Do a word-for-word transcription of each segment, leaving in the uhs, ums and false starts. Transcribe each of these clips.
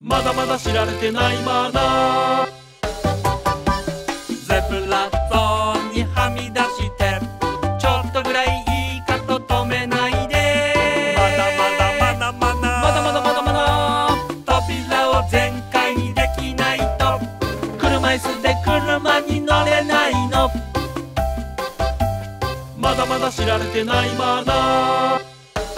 まだまだ知られてないマナー。ゼブラゾーンにはみ出してちょっとぐらいいいかと止めないで。まだまだまだまだまだまだまだまだ扉を全開にできないと車椅子で車に乗れないの。まだまだ知られてないマナー。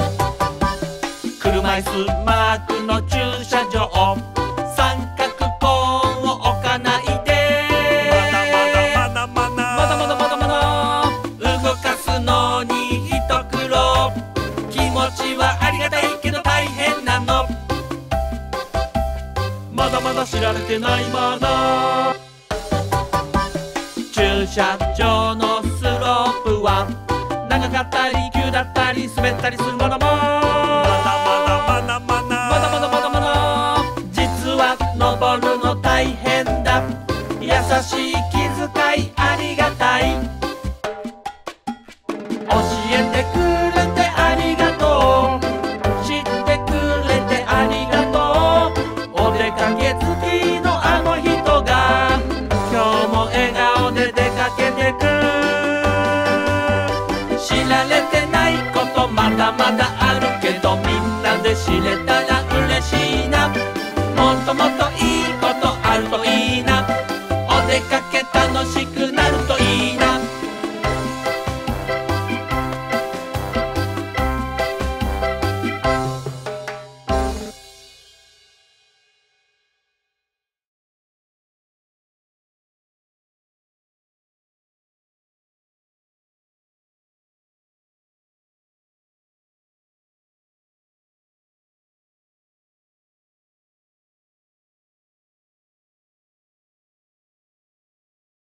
車椅子マークの駐車場三角コーンを置かないで。まだまだまだまだまだまだまだまだ動かすのに一苦労。気持ちはありがたいけど大変なの。まだまだ知られてないマナー。駐車場のスロープは長かったり急だったり滑ったりするものも登るの大変だ。優しい気遣いありがたい。教えてくれてありがとう。知ってくれてありがとう。お出かけ好きのあの人が今日も笑顔で出かけてく。知られてないことまだまだあるけどみんなで知れたら嬉しいな。もっともっといい